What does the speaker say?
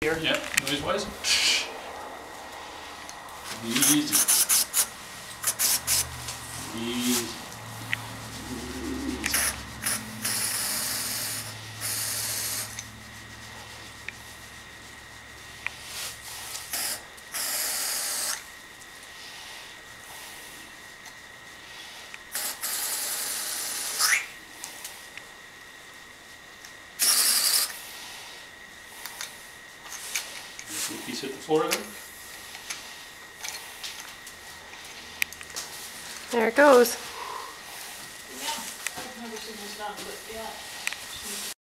Here. Yeah, noise-wise. Easy. Easy. Piece hit the floor there. There it goes. Yeah, I've never seen this done, but yeah.